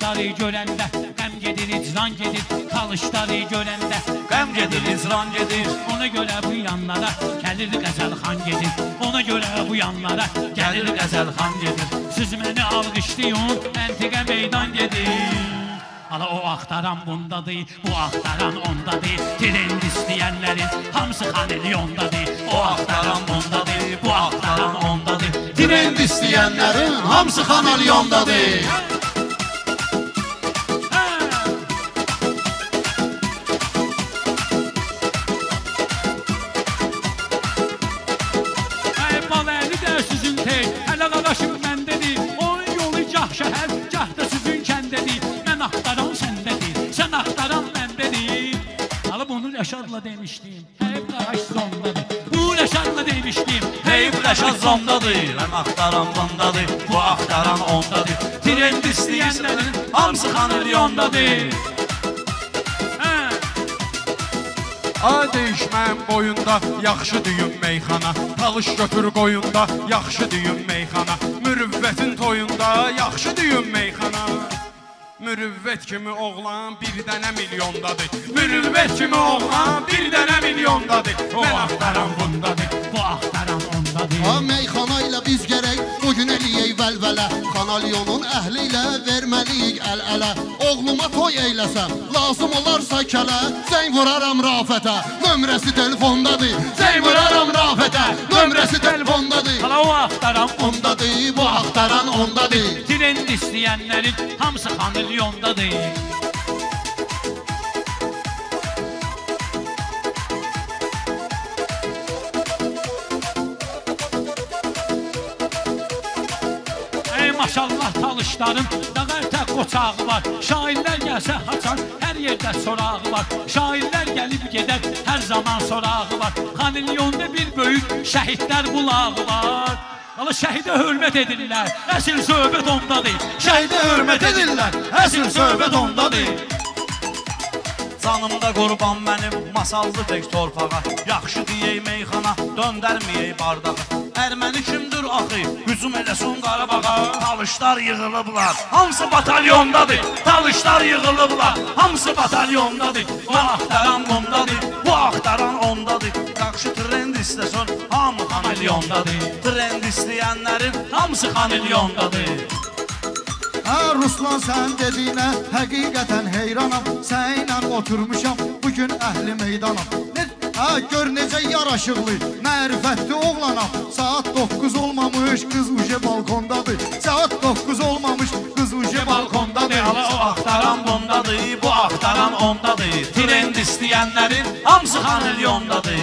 Talışları görəndə qəm gedir, icran gedir. Talışları görəndə qəm gedir, icran gedir. Ona görə bu yanlara gəlir Qəzəlxan gedir. Ona görə bu yanlara gəlir Qəzəlxan gedir. Siz məni alqışlayın, əntiqə meydan gedir. Hala o axtaran bundadır, bu axtaran ondadır. Trend istəyənlərin hamısı xanilyondadır. O axtaran bundadır, bu axtaran ondadır. Trend istəyənlərin hamısı xanilyondadır. Baləli də sizin tey, hələ qaraşım məndədir. Onun yolu gah şəhər, gah da sizin kəndədir. Mən axtaran səndədir, sən axtaran məndədir. Hala bunu Rəşadla demişdim, heyb qaraş zondadır. Bunu Rəşadla demişdim, heyb Rəşad zondadır. Mən axtaran bundadır, bu axtaran ondadır. Trend istəyənlərin hamısı xanilyondadır. Ay değişməm boyunda, yaxşı düyün meyxana. Talış götür qoyunda, yaxşı düyün meyxana. Mürüvvətin toyunda, yaxşı düyün meyxana. Mürüvvət kimi oğlan bir dənə milyondadır. Mürüvvət kimi oğlan bir dənə milyondadır. Mən axtaran bundadır, bu axtaran ondadır. Ha meyxana ilə biz gərək bugün eləyək vəlvələ. Xanalyonun əhli ilə verməliyik əl-ələ. Oğluma toy eyləsəm, lazım olarsa kələ. Zəng vuraram Rafətə, nömrəsi telefondadır. Zəng vuraram Rafətə, nömrəsi telefondadır. Hala o axtaran ondadır, bu axtaran ondadır. Trend istəyənlərin hamısı xanilyondadır. Maşallah talışların dağartə qoçağı var. Şairlər gəlsə haçan hər yerdə sorağı var. Şairlər gəlib gedər hər zaman sorağı var. Xanilyonda bir böyük şəhidlər bulağı var. Hala şəhidə hörmət edirlər, əsl söhbət ondadır. Şəhidə hörmət edirlər, əsl söhbət ondadır. Canımda qurban mənim masallı tək torpağa. Yaxşı deyək meyxana, döndərməyək bardağa. Erməni kimdir axı, hücum eləsin Qarabağa. Talışlar yığılıblar, hamısı batalyondadır. Talışlar yığılıblar, hamısı batalyondadır. Bu axtaran bundadır, bu axtaran ondadır. Yaxşı trend istəsən, hamı xanilyondadır. Trend istəyənlərin hamısı xanilyondadır. Ruslan sən dediyinə həqiqətən heyranam. Sənlə oturmuşam bugün əhli meydanam. Gör necə yaraşıqlı, mərifətli oğlanam. Saat 9 olmamış, qız uje balkondadır. Saat 9 olmamış, qız uje balkondadır. Hala o axtaran bundadır, bu axtaran ondadır. Trend istəyənlərin hamısı xanilyondadır.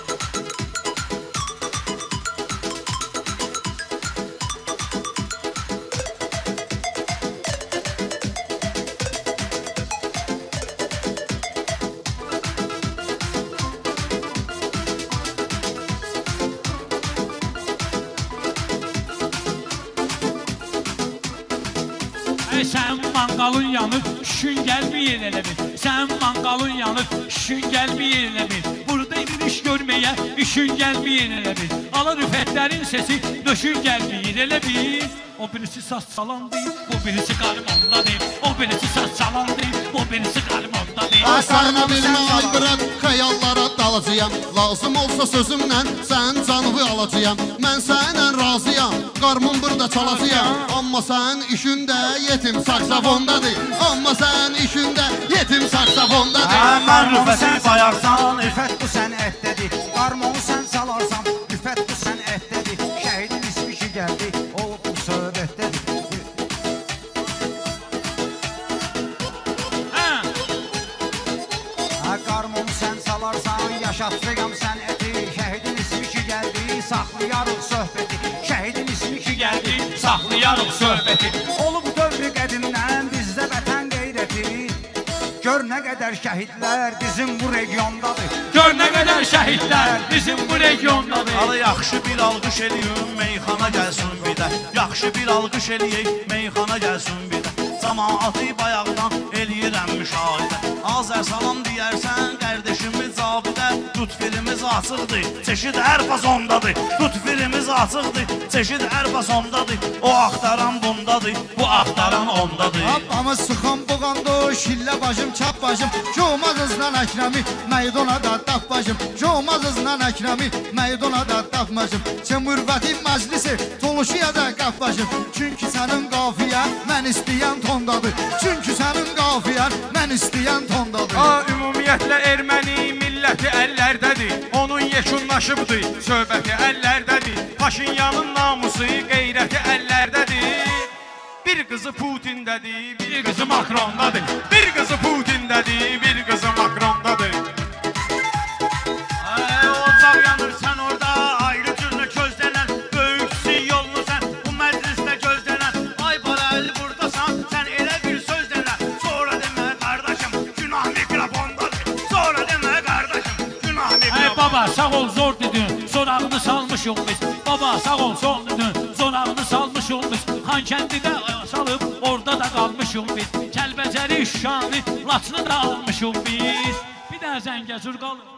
Sən manqalın yanır, şün gəlməyir elə bil. Sən manqalın yanır, şün gəlməyir elə bil. Burada bir iş görməyə, işin gəlməyir elə bil. Ala rüfətlərin sesi, döşün gəlməyir elə bil. O birisi saç salandı, bu birisi qarmondadır. O birisi saç salandı, bu birisi qarmondadır. Əsərlə bilmə ay bıraq, xəyallara dalacağım. Lazım olsa sözümlə sən canımı alacağım. Mən sənlə razıyam, qarmon burada çalacağım. Amma sən işində yetim saksafondadır. Amma sən işində yetim saksafondadır. Mən rüfəti bayarsan, İffət bu sənətdədir. Qarmonu sən salarsan, İffət bu sənətdədir. Şəhidin ismi ki gəldi, o bu söhbətdədir. Qarmonu sən salarsan, yaşatacağım sənəti. Şəhidin ismi ki gəldi, saxlayarıq söhbəti. Şəhidin ismi ki gəldi, saxlayarıq söhbəti. Olub dövrü qədimdən bizdə vətən qeyrəti. Gör nə qədər şəhidlər bizim bu regiondadır. Gör nə qədər şəhidlər bizim bu regiondadır. Hala yaxşı bir alqış eləyim, meyxana gəlsin bir də. Yaxşı bir alqış eləyək, meyxana gəlsin bir də. Cəmaatı bayaqdan eləyirəm müşahidə. Azər salam deyərsən, qardeşimiz Cavidə, lütfirimiz açıqdır, çeşid hər fazondadır. Lütfirimiz açıqdır, çeşid hər fazondadır. O axtaran bundadır, bu axtaran ondadır. Amma sıxan boğanda, şillə başım, çap başım, Comazızla Əkrəmi, məydona da tap başım, Comazızla Əkrəmi, məydona da tap başım. Çemürvəti məclisi, toluşuya da qaf başım. Çünki sənin qafiyən, mən istəyən tondadır. Çünki sənin qafiyən, mən istəyən tondadır. Ümumiyyətlə erməni milləti əllərdədir, onun yekunlaşıbdır, söhbəti əllərdədir. Paşinyanın namusu, qeyrəti əllərdədir. Bir qızı Putindədir, bir qızı Makrondadır. Bir qızı Putindədir, bir qızı Makrondadır. Ocaq yanır sən orada, ayrı cürlə közlənən, böyüksü yolunu sən bu məclisdə gözlənən. Ay Barəli buradasan, sən elə bir söz denən. Sonra demə qardaşım, günah mikrofondadır. Sonra demə qardaşım, günah mikrofondadır. Baba sağ ol zor dedin, sorağını salmışıq biz. Baba sağ ol zor dedin, sorağını salmışıq biz. Xankəndidə salıb, orada da qalmışıq biz. Kəlbəcəri, Şuşanı, Laçını da almışıq biz. Bir dənə Zəngəzur qalır.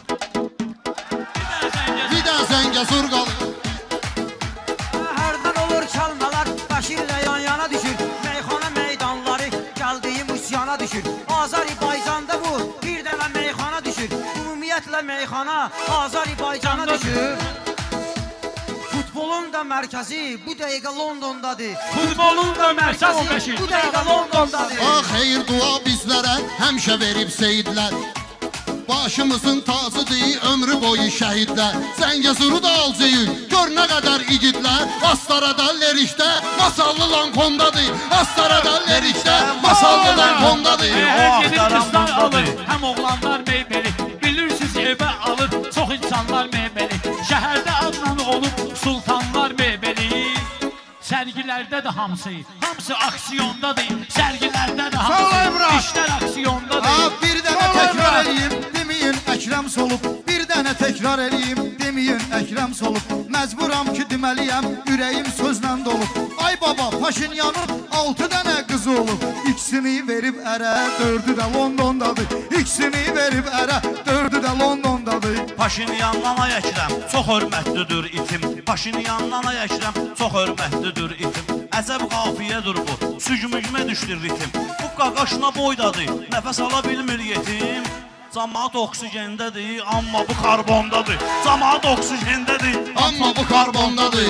Bir də Zəngəzur qalır. Hərdən olur çalmalar, Bəşirlə yan-yana düşür. Meyxana meydanları, gəldiyim üsyana düşür. Azərbaycanda bu, bir dənə meyxana düşür. Ümumiyyətlə meyxana, Azərbaycana düşür. Futbolun da mərkəzi bu dəqiqə Londondadır. Futbolun da mərkəzi bu dəqiqə Londondadır. Xeyir dua bizlərə həmişə verib seyidlər. Başımızın tacıdır, ömrü boyu şəhidlər. Zəngəzuru da alcıyıq, gör nə qədər igidlər. Astarada lerikdə, masallı lankondadır. Astarada lerikdə, masallı lankondadır. Hər gedin qızlar alır, həm oğlanlar meyveli. Bilirsiniz evə alır, çox insanlar meyveli. Şəhərdə adnan olub, sultanlar meyveli. Sərgilərdə də hamısı aksiyondadır. Sərgilərdə də hamısı, işlər aksiyondadır. Bir dənə təkrar eləyim, deməyin Əkrəm solub. Bir dənə təkrar eləyim, deməyin Əkrəm solub. Məcburam ki deməliyəm, ürəyim sözlə dolub. Ay baba, Paşinyanın 6 dənə qızı olub. İkisini verib ərə, 4-ü də Londondadır. İkisini verib ərə, 4-ü də Londondadır. Paşinyandan ay Əkrəm, çox hörmətlidir itim. Paşinyandan ay Əkrəm, çox hörmətlidir itim. Əcəb qafiyyədir bu, sücmücmə düşdür ritim. Bu qaqaşına boydadır, nəfəs ala bilmir yetim. Camaat oksigendədir, amma bu karbondadır. Camaat oksigendədir, Amma bu karbondadır.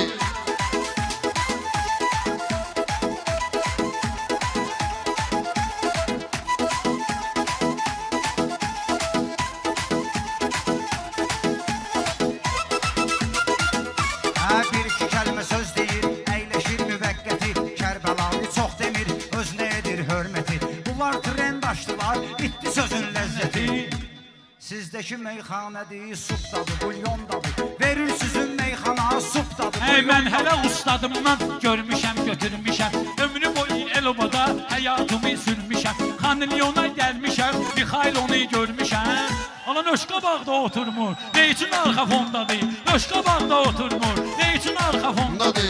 Bir iki kəlmə söz deyir, əyləşir müvəqqəti. Kərbəlalı çox demir, öz nədir hörməti. Bunlar trend açdılar, bitdi sözün ləzzəti. Sizdəki meyxanədir, supdadır, bulyondadır. Verir sizin meyxana, supdadır, Mən hələ ustadımdan görmüşəm, götürmüşəm. Ömrü boyu el-obada həyatımı sürmüşəm. Xanılyona gəlmişəm, Mixailonu görmüşəm. Ana nöşqa bağda oturmur, ne üçün arxa fondadır? Nöşqa bağda oturmur, ne üçün arxa fondadır?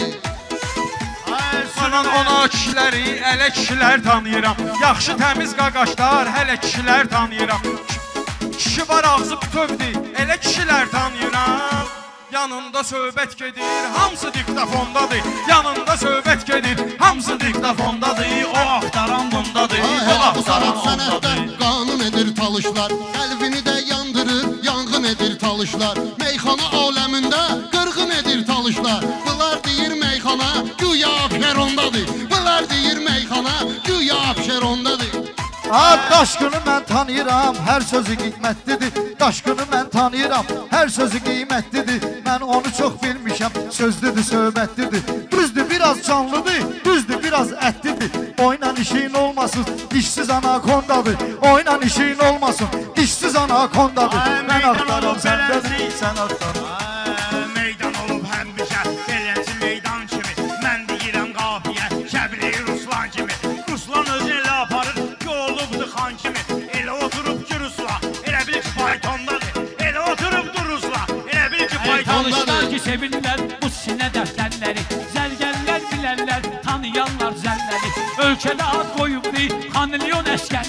Sanan ona kişiləri, ələ kişilər tanıyıram. Yaxşı təmiz qaqaşlar, hələ kişilər tanıyıram. Kişi var ağzı bütövdür, elə kişilər tanıyıram. Yanında söhbət gedir, hamısı diktafondadır. Yanında söhbət gedir, hamısı diktafondadır. o axtaran bundadır, o axtaran ondadır. Qanun edir talışlar, qəlbini də yandırır, yanğın edir talışlar. Meyxana aləmində qırğın edir talışlar. Bunlar deyir meyxana, güya Abşerondadır. Bunlar deyir meyxana, güya Abşerondadır. Daşqını mən tanıyıram, hər sözü qiymətlidir. Daşqını mən tanıyıram, hər sözü qiymətlidir. Mən onu çox bilmişəm, sözdüdür, söhbətlidir. Düzdür, biraz canlıdır, düzdür, biraz ətlidir. Oynan işin olmasın, dişsiz anakondadır. Oynan işin olmasın, dişsiz anakondadır. Mən axtarım səndədir, sən axtarım. Meydan olub həmişə, beləsi meydan kimi. Mən deyirəm qafiyə, Kəbri Ruslan kimi. Ruslan özü elə aparır, ki olubdur xan kimi. Elə oturub ki Rusla, elə bil ki faytondadır. Elə oturubdur Rusla, elə bil ki faytondadır. Talışlar ki sevinlər bu sinə dəftərləri. Zərgərlər bilərlər, tanıyanlar zəlləri. Ölkədə ad qoyubdur, Xanılyon əskər.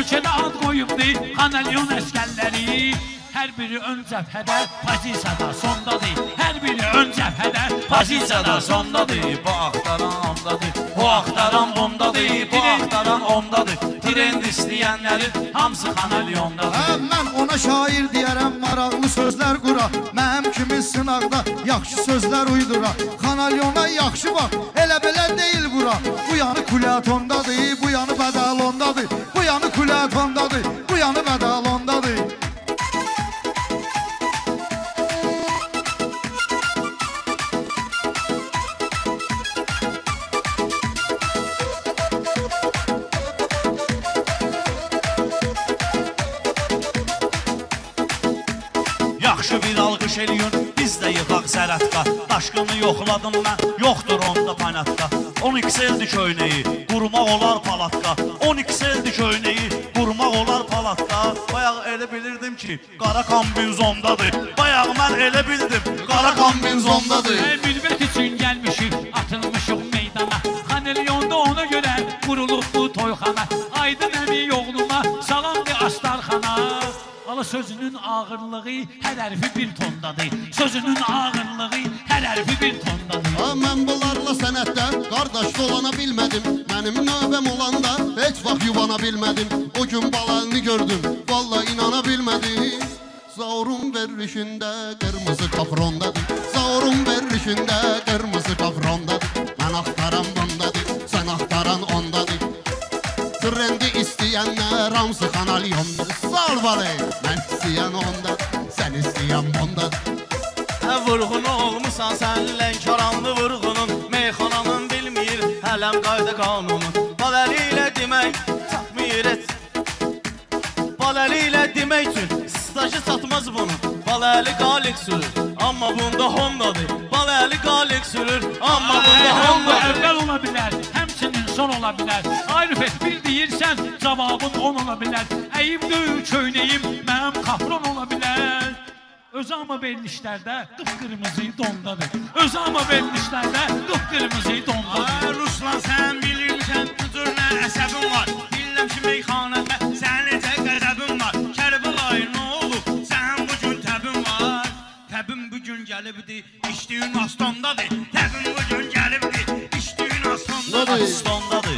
ölkədə ad qoyubdu Xanəlyon əskərləri. Hər biri ön cəbhədə, pozisiyada sondadır. Hər biri ön cəbhədə, pozisiyada sondadır. Bu axtaran ondadır, bu axtaran bundadır, bu axtaran ondadır. Trend istəyənlərin hamısı Xanəlyondadır. Mən ona şair deyərəm, maraqlı sözlər qura. Mənim kimi sınaqda yaxşı sözlər uydura. Xanalyona yaxşı bax, elə belə deyil bura. Bu yanı Kuliatondadır, bu yanı Bədalondadır. Bu yanı Kuliatondadır, bu yanı Bədalondadır. Yaxşı bir alqış eləyin, biz də yığaq sərətqa. Daşqını yoxladım mən, yoxdur onda panatka. 12 eldi köynəyi, qurmaq olar palatka. 12 eldi köynəyi, qurmaq olar palatka. Bayaq elə bilirdim ki, qara kombinzondadır. Bayaq mən elə bildim, qara kombinzondadır. Mürvət üçün gəlmişik, atılmışıq meydana. Xanəlyonda ona görə qurulub bu toyxana. Aydın əmi yoğluma, salamdır Astarxana. Ala sözünün ağırlığı hər hərfi bir tondadır. Sözünün ağırlığı hər hərfi bir tondadır. Mən bunlarla sənətdə qardaş dolana bilmədim. Mənim növbəm olanda heç vaxt yuvana bilmədim. O gün balalını gördüm, valla inana bilmədim. Zaurun verişində qırmızı kafrondadır. Zaurun verişində qırmızı kafrondadır. Mən axtaran bundadır, sən axtaran ondadır. Trendi istəyənlər hamısı Xanalyondur. Sağ ol balay, mən istəyən ondadır, sən istəyən bundadır. Vurğun olmuşsan sən Lənkəranlı vurğunun. Meyxananın bilmir hələm qayda qanunun. Bal əli ilə demək çatmır et. Bal əli ilə demək üçün stajı çatmaz bunun. Bal əli qalik sürür, amma bunda Hondadır. Bal əli qalik sürür, amma bunda Hondadır. Əvvəl ola bilər, həmçinin son ola bilər. Arifət bil deyirsən, cavabın 10 ola bilər. Əyimdir köynəyim, mənim kafron ola bilər. Özama verilişlərdə qıpqırmızı dondadır. Özama verilişlərdə qıpqırmızı dondadır. Ruslan sən bilirsən, bu cür nə əsəbin var. Bilirəm ki, meyxanədə sən necə qəzəbin var. Kərbəlayı nə olub, sən bu gün təbin var. Təbin bu gün gəlibdir, içdiyin astondadır. Təbin bu gün gəlibdir, içdiyin astondadır. Astondadır.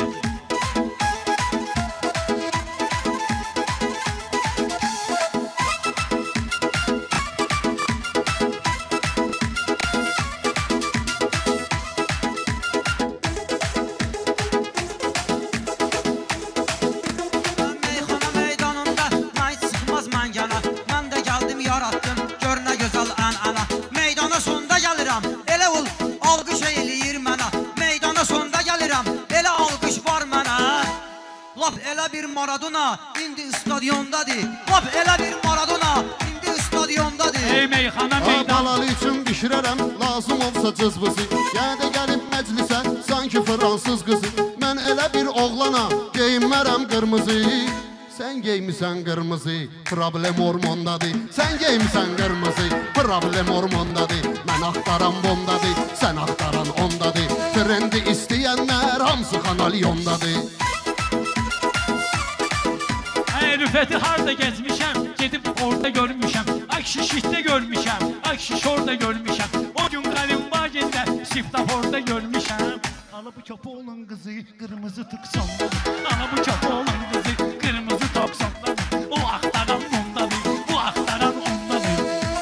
Lap elə bir Maradona indi stadyondadır. Lap elə bir Maradona indi stadyondadır. Ey meyxana meydan. Balalı üçün bişirərəm, lazım olsa cızbızı. Gədə gəlib məclisə, sanki fransız qızı. Mən elə bir oğlana geyinmərəm qırmızı. Sən geymisən qırmızı, problem hormondadır. Sən geymisən qırmızı, problem hormondadır. Mən axtaran bundadır, sən axtaran ondadır. Trendi istəyənlər hamısı Xanalyondadır. Rüfəti harda gezmişəm, gedib orada görmüşəm. Akşişitdə görmüşəm, akşiş orada görmüşəm. O gün Qalimbagedə Siftaforda görmüşəm. Ala bu köpoğulun qızı qırmızı tıksonda. Ala bu köpoğulun qızı qırmızı toksonda. O axtaran ondadır, bu axtaran ondadır.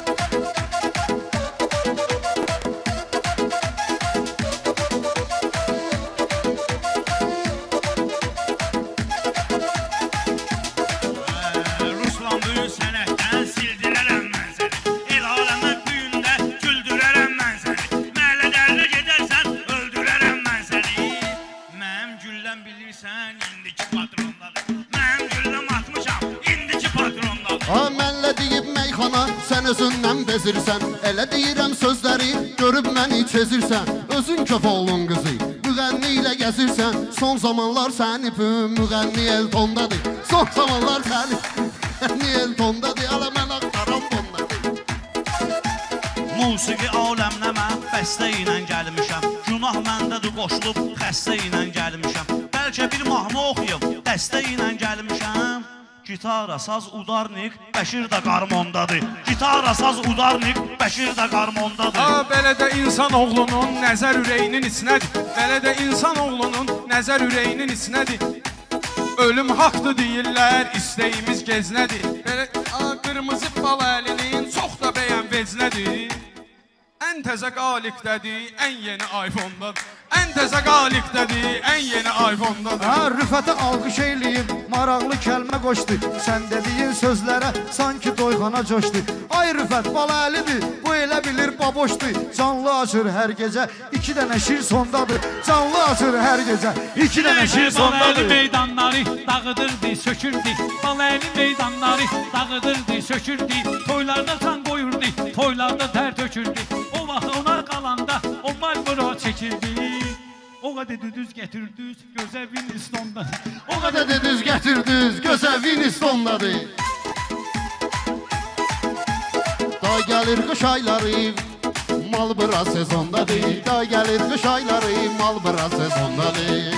Sən özündən bezirsən, elə deyirəm sözləri görüb məni çezirsən. Özün köpoğulun qızı, müğənni ilə gəzirsən. Son zamanlar səni müğənni Eltondadır. Son zamanlar səni müğənni Eltondadır. Ala mən axtaran bundadır. Musiqi aləmnə mən bəstə ilə gəlmişəm. Günah məndədir qoşulub xəstə ilə gəlmişəm. Bəlkə bir mahnı oxuyub dəstə ilə gəlmişəm. Gitara, saz, udarnik, Bəşir də qarmondadır. Gitara, saz, udarnik, Bəşir də qarmondadır. Belə də insan oğlunun nəzər ürəyinin içinədir. Belə də insan oğlunun nəzər ürəyinin içinədir. Ölüm haqdır deyirlər, istəyimiz geznədir. Belə qırmızı bal əlinin çox da bəyən vecinədir. Ən təzə qalikdədir, ən yeni iPhone-dadır. Ən təzə qalikdədir, ən yeni iPhone-dadır. Rüfətə alqış eyləyin, maraqlı kəlmə qoşdu. Sən dediyin sözlərə sanki doyğana coşdu. Ay Rüfət, balaəlidir, bu elə bilir baboşdur. Canlı açır hər gecə, 2 dənə şir sondadır. Canlı açır hər gecə, 2 dənə şir sondadır. Balayeli meydanları dağıdırdı, sökürdü. Balayeli meydanları dağıdırdı, sökürdü. Toylarda can qoyurdu, toylarda tər tökürdü. O vaxt ona qalanda o Marlboro çəkirdi. O qədər düz gətirdiniz, gözə Winston'dadır. O qədər də düz gətirdiniz, gözə Winston'dadır. Da gəlir qış ayları, mal biraz sezondadır. Da gəlir qış ayları, mal biraz sezondadır.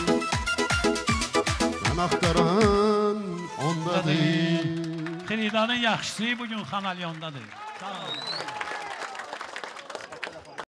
Mən axtaran ondadır. Xiridanın yaxşısı bugün Xanalyondadır. Sağ olun.